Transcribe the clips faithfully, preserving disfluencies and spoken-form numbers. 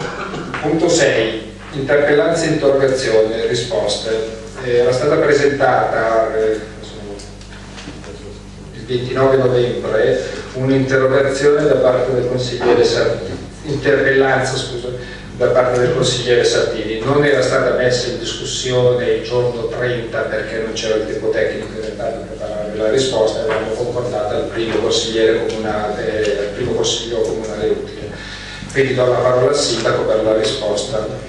Punto sei. Interpellanze, interrogazioni, risposte. Eh, era stata presentata eh, il ventinove novembre un'interrogazione da parte del consigliere Sartini, interpellanza scusa, da parte del consigliere Sartini. Non era stata messa in discussione il giorno trenta perché non c'era il tempo tecnico in realtà di preparare la risposta, avevamo concordata al primo consigliere comunale, al primo consiglio comunale utile. Quindi do la parola al sindaco per la risposta.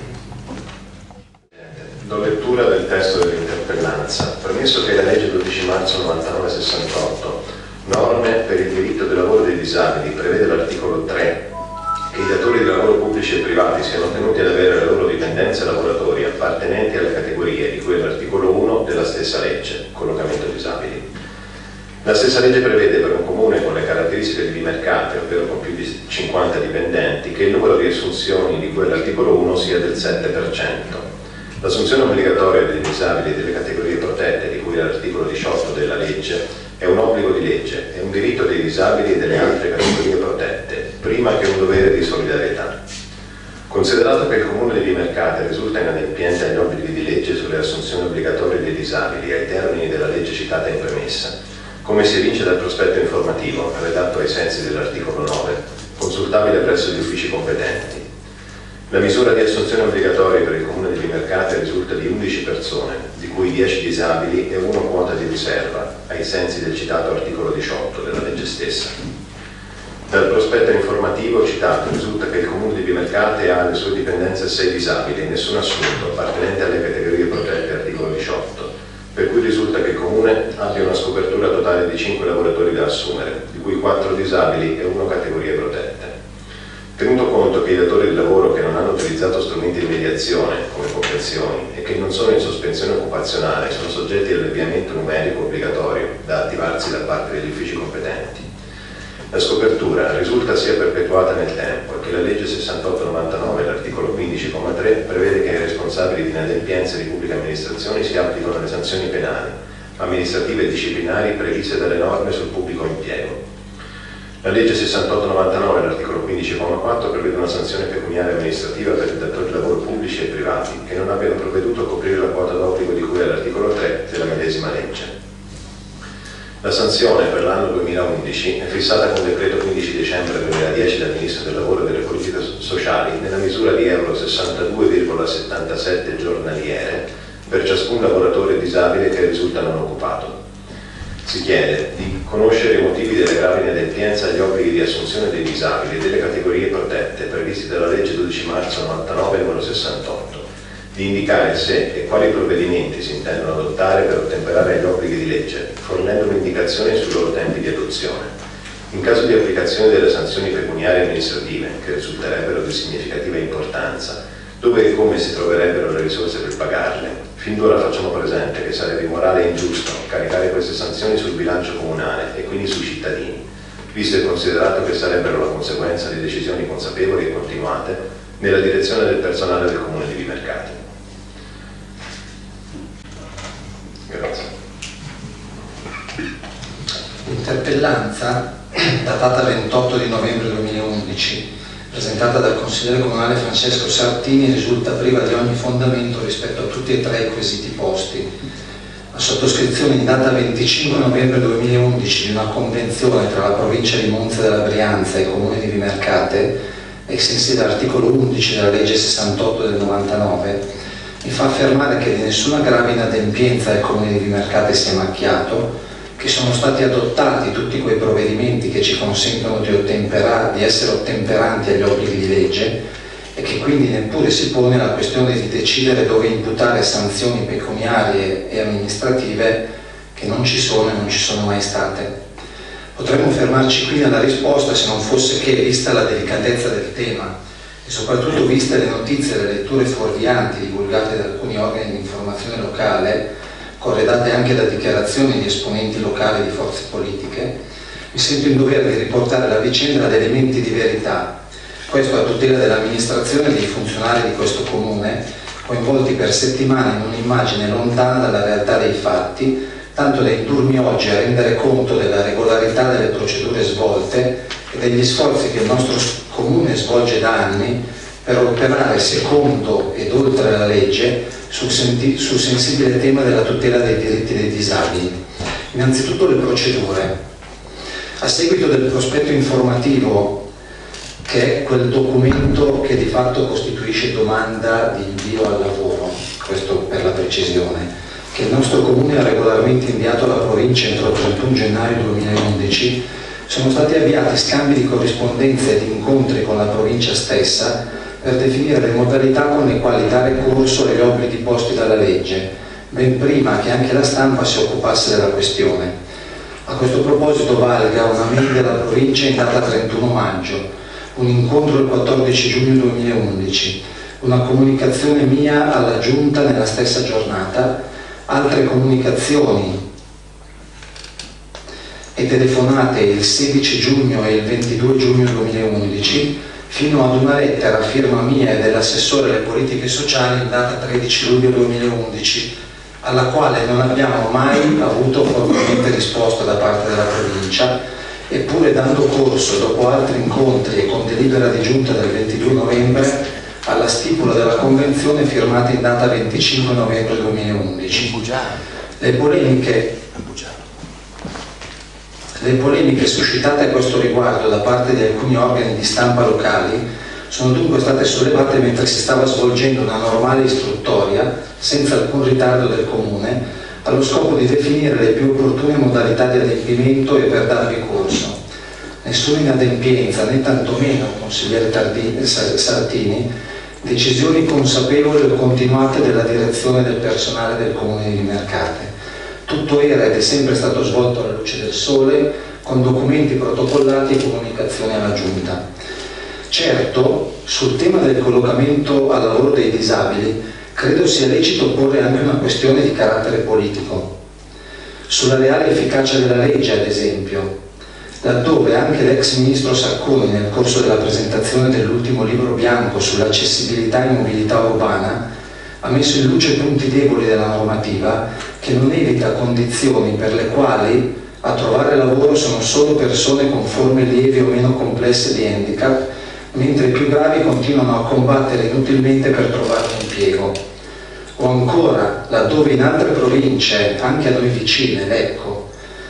Do lettura del testo dell'interpellanza. Premesso che la legge dodici marzo novantanove sessantotto, norme per il diritto del lavoro dei disabili, prevede l'articolo tre che i datori di lavoro pubblici e privati siano tenuti ad avere le loro dipendenze lavoratori appartenenti alle categorie di cui è l'articolo uno della stessa legge, collocamento disabili. La stessa legge prevede per un comune con le caratteristiche di mercato, ovvero con più di cinquanta dipendenti, che il numero di assunzioni di cui l'articolo uno sia del sette per cento. L'assunzione obbligatoria dei disabili delle categorie protette, di cui l'articolo diciotto della legge, è un obbligo di legge, è un diritto dei disabili e delle altre categorie protette, prima che un dovere di solidarietà. Considerato che il Comune di Vimercate risulta inadempiente agli obblighi di legge sulle assunzioni obbligatorie dei disabili ai termini della legge citata in premessa, come si evince dal prospetto informativo, redatto ai sensi dell'articolo nove, consultabile presso gli uffici competenti, la misura di assunzione obbligatoria per il Comune di Vimercate risulta di undici persone, di cui dieci disabili e uno quota di riserva, ai sensi del citato articolo diciotto della legge stessa. Dal prospetto informativo citato risulta che il Comune di Vimercate ha alle sue dipendenze sei disabili e nessun assunto appartenente alle categorie protette articolo diciotto, per cui risulta che il Comune abbia una scopertura totale di cinque lavoratori da assumere, di cui quattro disabili e uno categorie protette. Tenuto conto che i datori di lavoro che non hanno utilizzato strumenti di mediazione, come convenzioni, e che non sono in sospensione occupazionale, sono soggetti all'avviamento numerico obbligatorio da attivarsi da parte degli uffici competenti. La scopertura risulta sia perpetuata nel tempo e che la legge sessantotto novantanove, l'articolo quindici comma tre, prevede che ai responsabili di inadempienze di pubbliche amministrazioni si applicano le sanzioni penali, amministrative e disciplinari previste dalle norme sul pubblico impiego. La legge sessantotto novantanove, l'articolo quindici comma quattro, prevede una sanzione pecuniaria amministrativa per i datori di lavoro pubblici e privati che non abbiano provveduto a coprire la quota d'obbligo di cui all'articolo tre della medesima legge. La sanzione per l'anno duemilaundici è fissata con decreto quindici dicembre duemiladieci dal Ministro del Lavoro e delle Politiche Sociali nella misura di euro sessantadue virgola settantasette giornaliere per ciascun lavoratore disabile che risulta non occupato. Si chiede di conoscere i motivi delle gravi inadempienze agli obblighi di assunzione dei disabili e delle categorie protette previsti dalla legge dodici marzo novantanove numero sessantotto, di indicare se e quali provvedimenti si intendono adottare per ottemperare agli obblighi di legge, fornendo un'indicazione sui loro tempi di adozione. In caso di applicazione delle sanzioni pecuniarie amministrative, che risulterebbero di significativa importanza, dove e come si troverebbero le risorse per pagarle. Fin d'ora facciamo presente che sarebbe immorale e ingiusto caricare queste sanzioni sul bilancio comunale e quindi sui cittadini, visto e considerato che sarebbero la conseguenza di decisioni consapevoli e continuate nella direzione del personale del Comune di Vimercate. Grazie. Interpellanza datata ventotto di novembre duemilaundici, presentata dal consigliere comunale Francesco Sartini, risulta priva di ogni fondamento rispetto a tutti e tre i quesiti posti. La sottoscrizione in data venticinque novembre duemilaundici di una convenzione tra la provincia di Monza della Brianza e il comune di Vimercate, ai sensi dell'articolo undici della legge sessantotto del novantanove, mi fa affermare che di nessuna grave inadempienza del comune di Vimercate sia macchiato, che sono stati adottati tutti quei provvedimenti che ci consentono di, di essere ottemperanti agli obblighi di legge e che quindi neppure si pone la questione di decidere dove imputare sanzioni pecuniarie e amministrative che non ci sono e non ci sono mai state. Potremmo fermarci qui nella risposta se non fosse che, vista la delicatezza del tema e soprattutto viste le notizie e le letture fuorvianti divulgate da alcuni organi di informazione locale, corredate anche da dichiarazioni di esponenti locali di forze politiche, mi sento in dovere di riportare la vicenda ad elementi di verità, questo a tutela dell'amministrazione e dei funzionari di questo comune, coinvolti per settimane in un'immagine lontana dalla realtà dei fatti, tanto da indurmi oggi a rendere conto della regolarità delle procedure svolte e degli sforzi che il nostro comune svolge da anni per operare secondo ed oltre la legge sul, sul sensibile tema della tutela dei diritti dei disabili. Innanzitutto le procedure. A seguito del prospetto informativo, che è quel documento che di fatto costituisce domanda di invio al lavoro, questo per la precisione, che il nostro Comune ha regolarmente inviato alla provincia entro il trentuno gennaio duemilaundici, sono stati avviati scambi di corrispondenza e di incontri con la provincia stessa per definire le modalità con le quali dare corso agli obblighi posti dalla legge, ben prima che anche la stampa si occupasse della questione. A questo proposito valga una mail della provincia in data trentuno maggio, un incontro il quattordici giugno duemilaundici, una comunicazione mia alla Giunta nella stessa giornata, altre comunicazioni e telefonate il sedici giugno e il ventidue giugno duemilaundici, fino ad una lettera a firma mia e dell'assessore alle politiche sociali in data tredici luglio duemilaundici, alla quale non abbiamo mai avuto formalmente risposta da parte della provincia, eppure dando corso, dopo altri incontri e con delibera di giunta del ventidue novembre, alla stipula della convenzione firmata in data venticinque novembre duemilaundici. Le polemiche, le polemiche suscitate a questo riguardo da parte di alcuni organi di stampa locali sono dunque state sollevate mentre si stava svolgendo una normale istruttoria, senza alcun ritardo del Comune, allo scopo di definire le più opportune modalità di adempimento e per darvi corso. Nessuna inadempienza, né tantomeno, consigliere Tardini, Sartini, decisioni consapevoli o continuate della direzione del personale del Comune di Vimercate. Tutto era ed è sempre stato svolto alla luce del sole, con documenti protocollati e comunicazioni alla Giunta. Certo, sul tema del collocamento al lavoro dei disabili, credo sia lecito porre anche una questione di carattere politico. Sulla reale efficacia della legge, ad esempio, laddove anche l'ex ministro Sacconi, nel corso della presentazione dell'ultimo libro bianco sull'accessibilità e mobilità urbana, ha messo in luce punti deboli della normativa che non evita condizioni per le quali a trovare lavoro sono solo persone con forme lievi o meno complesse di handicap, mentre i più gravi continuano a combattere inutilmente per trovare un impiego. O ancora, laddove in altre province, anche a noi vicine, Lecco,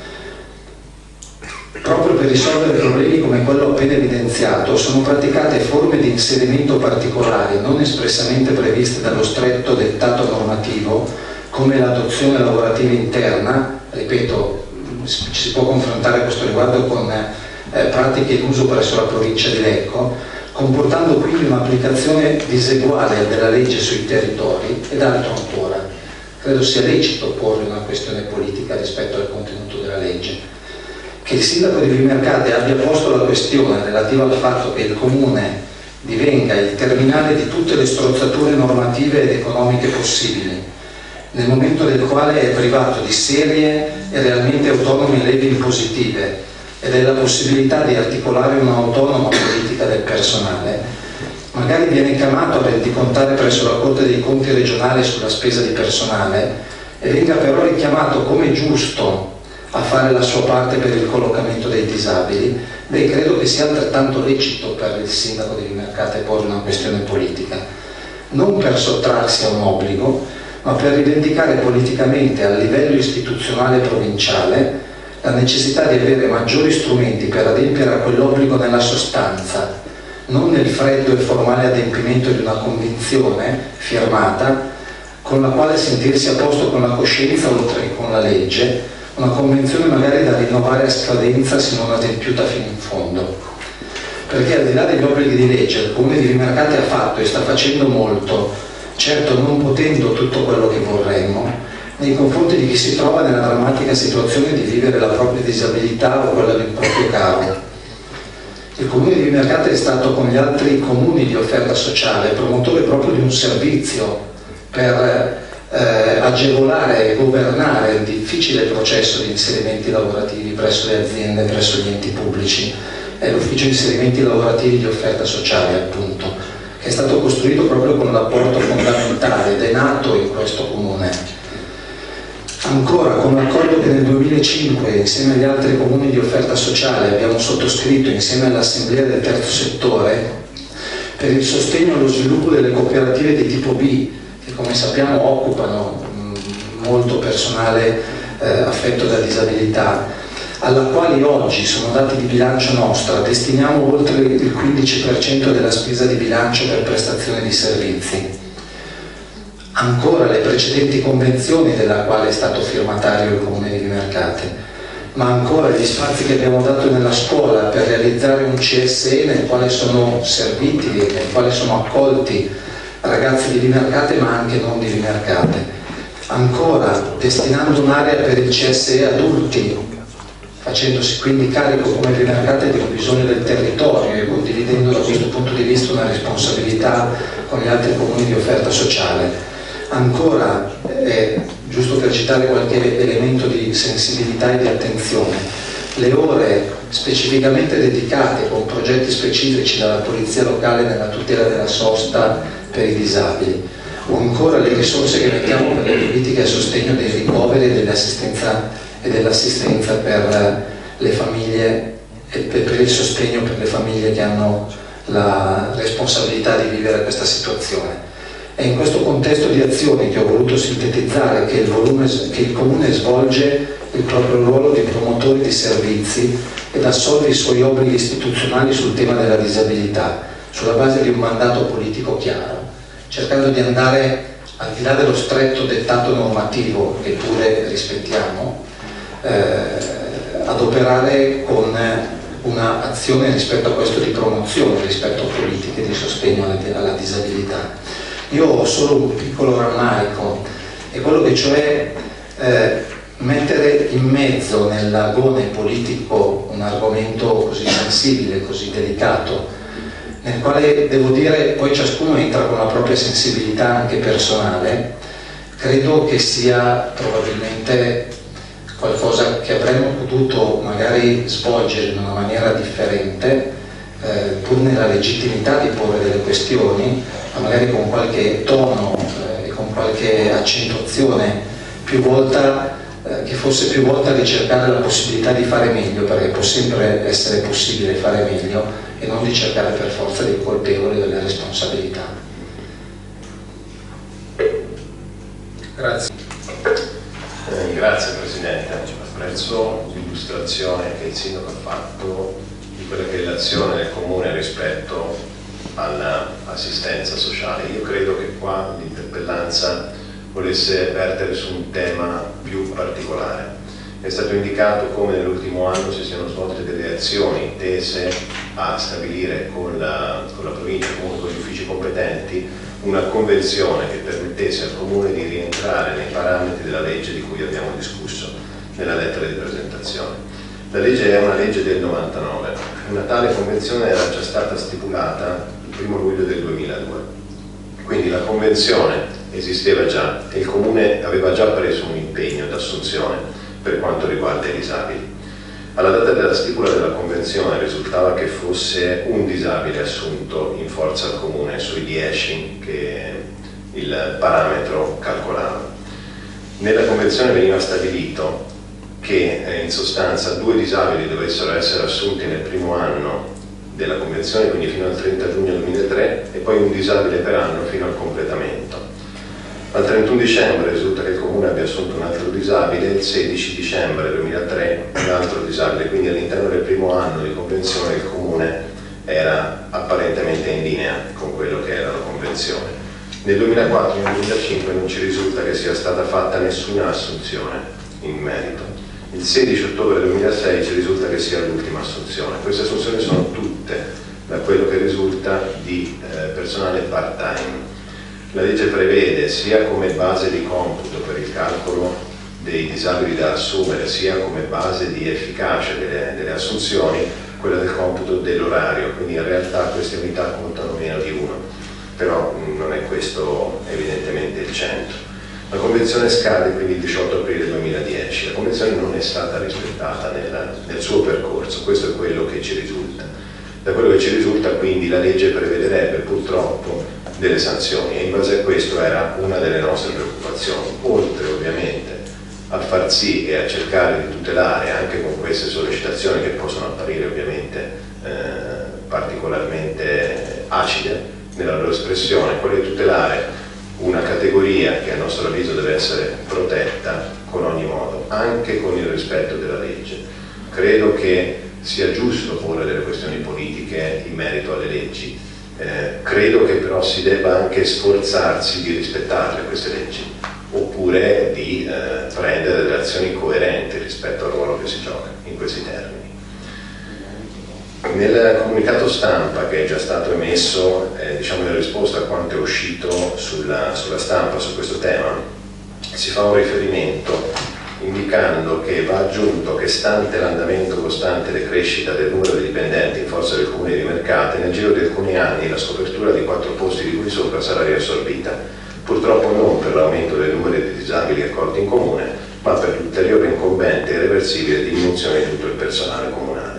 proprio per risolvere problemi come quello appena evidenziato, sono praticate forme di inserimento particolari, non espressamente previste dallo stretto dettato normativo, come l'adozione lavorativa interna, ripeto, si può confrontare a questo riguardo con eh, pratiche in uso presso la provincia di Lecco, comportando quindi un'applicazione diseguale della legge sui territori ed altro ancora. Credo sia lecito porre una questione politica rispetto al contenuto della legge. Che il sindaco di Vimercate abbia posto la questione relativa al fatto che il Comune divenga il terminale di tutte le strozzature normative ed economiche possibili, nel momento nel quale è privato di serie e realmente autonome leve impositive e della possibilità di articolare un'autonoma politica del personale, magari viene chiamato a rendicontare presso la Corte dei Conti regionale sulla spesa di personale e venga però richiamato come giusto a fare la sua parte per il collocamento dei disabili, beh, credo che sia altrettanto lecito per il sindaco di Vimercate porre una questione politica, non per sottrarsi a un obbligo, ma per rivendicare politicamente a livello istituzionale e provinciale la necessità di avere maggiori strumenti per adempiere a quell'obbligo nella sostanza, non nel freddo e formale adempimento di una convinzione firmata con la quale sentirsi a posto con la coscienza oltre che con la legge, una convenzione magari da rinnovare a scadenza se non adempiuta fino in fondo. Perché al di là degli obblighi di legge, il Comune di Vimercate ha fatto e sta facendo molto, certo non potendo tutto quello che vorremmo, nei confronti di chi si trova nella drammatica situazione di vivere la propria disabilità o quella di un proprio caro. Il Comune di Vimercate è stato, con gli altri comuni di offerta sociale, promotore proprio di un servizio per eh, agevolare e governare il difficile processo di inserimenti lavorativi presso le aziende, presso gli enti pubblici. È l'ufficio inserimenti lavorativi di offerta sociale, appunto, che è stato costruito proprio con l'apporto fondamentale ed è nato in questo comune. Ancora, con l'accordo che nel duemilacinque, insieme agli altri comuni di offerta sociale, abbiamo sottoscritto insieme all'Assemblea del Terzo Settore, per il sostegno allo sviluppo delle cooperative di tipo B, che come sappiamo occupano mh, molto personale eh, affetto da disabilità, alla quale oggi, sono dati di bilancio nostra, destiniamo oltre il quindici per cento della spesa di bilancio per prestazione di servizi. Ancora le precedenti convenzioni della quale è stato firmatario il Comune di Vimercate, ma ancora gli spazi che abbiamo dato nella scuola per realizzare un C S E nel quale sono serviti, nel quale sono accolti ragazzi di Vimercate ma anche non di Vimercate. Ancora destinando un'area per il C S E adulti, facendosi quindi carico come Vimercate di un bisogno del territorio e condividendo da questo punto di vista una responsabilità con gli altri comuni di offerta sociale. Ancora, eh, giusto per citare qualche elemento di sensibilità e di attenzione, le ore specificamente dedicate con progetti specifici dalla Polizia Locale nella tutela della sosta per i disabili, o ancora le risorse che mettiamo per le politiche a sostegno dei ricoveri e dell'assistenza e dell'assistenza per le famiglie e per il sostegno per le famiglie che hanno la responsabilità di vivere questa situazione. È in questo contesto di azioni che ho voluto sintetizzare che il, volume, che il Comune svolge il proprio ruolo di promotore di servizi ed assolve i suoi obblighi istituzionali sul tema della disabilità, sulla base di un mandato politico chiaro, cercando di andare al di là dello stretto dettato normativo, che pure rispettiamo, eh, ad operare con un'azione rispetto a questo di promozione, rispetto a politiche di sostegno alla, alla disabilità. Io ho solo un piccolo rammarico, è quello che cioè eh, mettere in mezzo nell'agone politico un argomento così sensibile, così delicato, nel quale devo dire poi ciascuno entra con la propria sensibilità anche personale, credo che sia probabilmente qualcosa che avremmo potuto magari svolgere in una maniera differente, eh, pur nella legittimità di porre delle questioni, ma magari con qualche tono eh, e con qualche accentuazione più volta, eh, che fosse più volta a ricercare la possibilità di fare meglio, perché può sempre essere possibile fare meglio, e non di cercare per forza dei colpevoli delle responsabilità. Grazie. Eh, grazie Presidente, apprezzo l'illustrazione che il Sindaco ha fatto di quella che è l'azione del Comune rispetto all'assistenza sociale. Io credo che qua l'interpellanza volesse vertere su un tema più particolare. È stato indicato come nell'ultimo anno si siano svolte delle azioni tese a stabilire con la, con la provincia, comunque con gli uffici competenti, una convenzione che permettesse al Comune di rientrare nei parametri della legge di cui abbiamo discusso nella lettera di presentazione. La legge è una legge del novantanove, una tale convenzione era già stata stipulata il primo luglio del duemiladue, quindi la convenzione esisteva già e il Comune aveva già preso un impegno d'assunzione per quanto riguarda i disabili. Alla data della stipula della convenzione risultava che fosse un disabile assunto in forza al Comune sui dieci che il parametro calcolava. Nella convenzione veniva stabilito che eh, in sostanza due disabili dovessero essere assunti nel primo anno della convenzione, quindi fino al trenta giugno duemilatré, e poi un disabile per anno fino al completamento. Al trentuno dicembre risulta che il Comune abbia assunto un altro disabile, il sedici dicembre duemilatré un altro disabile, quindi all'interno del primo anno di convenzione il Comune era apparentemente in linea con quello che era la convenzione. Nel duemilaquattro e nel duemilacinque non ci risulta che sia stata fatta nessuna assunzione in merito. Il sedici ottobre duemilasei ci risulta che sia l'ultima assunzione. Queste assunzioni sono tutte, da quello che risulta, di eh, personale part-time. La legge prevede sia come base di computo per il calcolo dei disabili da assumere, sia come base di efficacia delle, delle assunzioni, quella del computo dell'orario, quindi in realtà queste unità contano meno di uno, però non è questo evidentemente il centro. La convenzione scade quindi il diciotto aprile duemiladieci, la convenzione non è stata rispettata nel, nel suo percorso, questo è quello che ci risulta. Da quello che ci risulta quindi la legge prevederebbe purtroppo delle sanzioni e in base a questo era una delle nostre preoccupazioni, oltre ovviamente a far sì e a cercare di tutelare anche con queste sollecitazioni che possono apparire ovviamente eh, particolarmente acide, nella loro espressione, quello di tutelare una categoria che a nostro avviso deve essere protetta con ogni modo, anche con il rispetto della legge. Credo che sia giusto porre delle questioni politiche in merito alle leggi, eh, credo che però si debba anche sforzarsi di rispettarle queste leggi, oppure di eh, prendere delle azioni coerenti rispetto al ruolo che si gioca in questi termini. Nel comunicato stampa che è già stato emesso, eh, diciamo in risposta a quanto è uscito sulla, sulla stampa su questo tema, si fa un riferimento indicando che va aggiunto che, stante l'andamento costante e la crescita del numero di dipendenti in forza del comune di Mercate, nel giro di alcuni anni la scopertura di quattro posti di cui sopra sarà riassorbita, purtroppo non per l'aumento del numero di disabili accolti in comune, ma per l'ulteriore incombente e irreversibile diminuzione di tutto il personale comunale.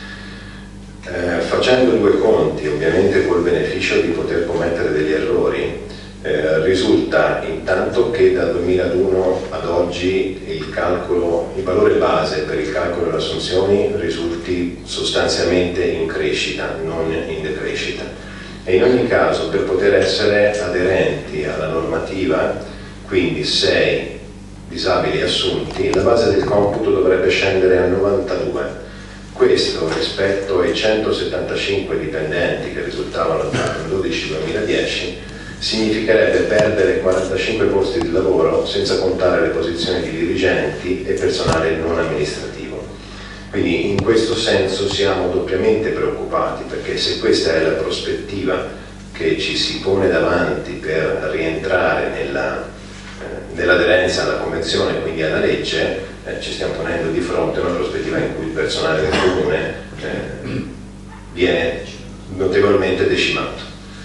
Eh, facendo due conti, ovviamente col beneficio di poter commettere degli errori, eh, risulta intanto che dal duemiladuno ad oggi il calcolo, il valore base per il calcolo delle assunzioni risulti sostanzialmente in crescita, non in decrescita. E in ogni caso, per poter essere aderenti alla normativa, quindi sei disabili assunti, la base del computo dovrebbe scendere a novantadue. Questo rispetto ai centosettantacinque dipendenti che risultavano dal dodici duemiladieci significherebbe perdere quarantacinque posti di lavoro, senza contare le posizioni di dirigenti e personale non amministrativo. Quindi in questo senso siamo doppiamente preoccupati, perché se questa è la prospettiva che ci si pone davanti per rientrare nella, eh, nell'aderenza alla Convenzione e quindi alla legge, Eh, ci stiamo ponendo di fronte a una prospettiva in cui il personale del comune eh, viene notevolmente decimato.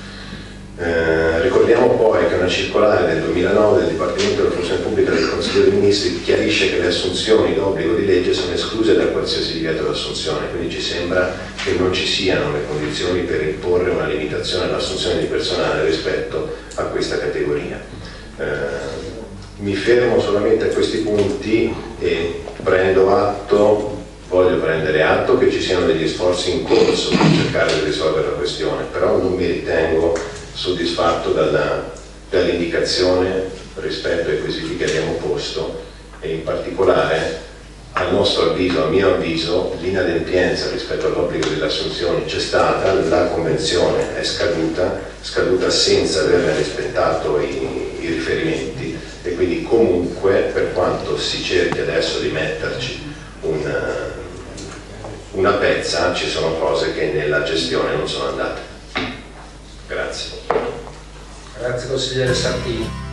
Eh, ricordiamo poi che una circolare del duemilanove del Dipartimento della Funzione Pubblica del Consiglio dei Ministri chiarisce che le assunzioni d'obbligo di legge sono escluse da qualsiasi divieto d'assunzione, quindi ci sembra che non ci siano le condizioni per imporre una limitazione all'assunzione di personale rispetto a questa categoria. Eh, Mi fermo solamente a questi punti e prendo atto, voglio prendere atto che ci siano degli sforzi in corso per cercare di risolvere la questione, però non mi ritengo soddisfatto dalla, dall'indicazione rispetto ai quesiti che abbiamo posto e in particolare, al nostro avviso, a mio avviso, l'inadempienza rispetto all'obbligo delle assunzioni c'è stata, la convenzione è scaduta, scaduta senza averne rispettato i, i riferimenti. E quindi comunque, per quanto si cerchi adesso di metterci una, una pezza, ci sono cose che nella gestione non sono andate. Grazie. Grazie consigliere Santini.